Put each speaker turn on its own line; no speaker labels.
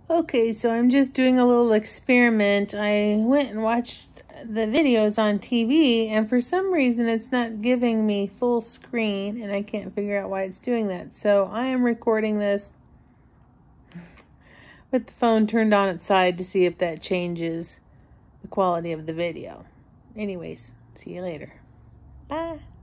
Okay, so I'm just doing a little experiment. I went and watched the videos on TV, and for some reason it's not giving me full screen, and I can't figure out why it's doing that. So I am recording this with the phone turned on its side to see if that changes the quality of the video. Anyways, see you later. Bye.